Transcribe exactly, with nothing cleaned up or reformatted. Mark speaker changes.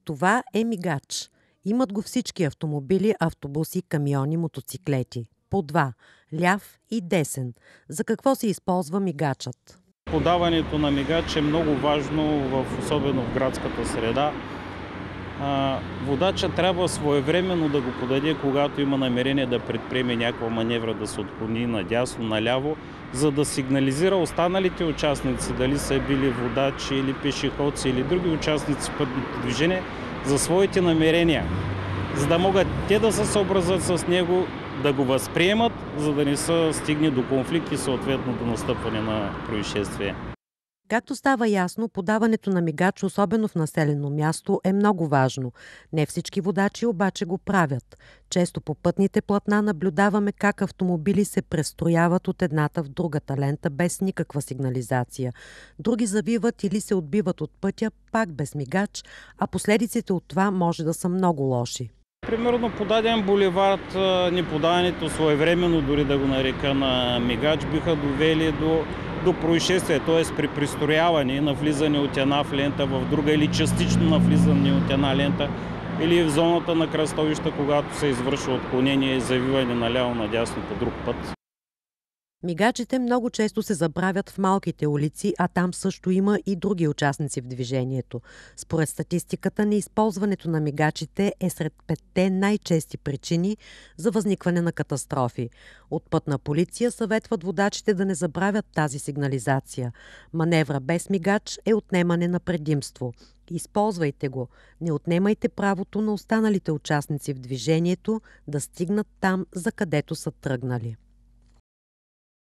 Speaker 1: Това е мигач. Имат го всички автомобили, автобуси, камиони, мотоциклети. По два. Ляв и десен. За какво се използва мигачът?
Speaker 2: Подаването на мигач е много важно, в, особено в градската среда. А, водача трябва своевременно да го подаде, когато има намерение да предприеме някаква маневра, да се отклони надясно, наляво, за да сигнализира останалите участници, дали са били водачи или пешеходци или други участници в пътното движение, за своите намерения, за да могат те да се съобразят с него, да го възприемат, за да не се стигне до конфликт и съответно до настъпване на происшествие.
Speaker 1: Както става ясно, подаването на мигач, особено в населено място, е много важно. Не всички водачи обаче го правят. Често по пътните платна наблюдаваме как автомобили се престрояват от едната в другата лента без никаква сигнализация. Други завиват или се отбиват от пътя пак без мигач, а последиците от това може да са много лоши.
Speaker 2: Примерно по даден булевард, неподаването своевременно, дори да го нарека на мигач, биха довели до, до происшествие, т.е. при пристрояване на влизане от една в лента в друга или частично на влизане от една лента или в зоната на кръстовища, когато се извършва отклонение и завиване наляво-надясно по друг път.
Speaker 1: Мигачите много често се забравят в малките улици, а там също има и други участници в движението. Според статистиката, неизползването на мигачите е сред петте най-чести причини за възникване на катастрофи. От Пътна полиция съветват водачите да не забравят тази сигнализация. Маневра без мигач е отнемане на предимство. Използвайте го. Не отнемайте правото на останалите участници в движението да стигнат там, за където са тръгнали.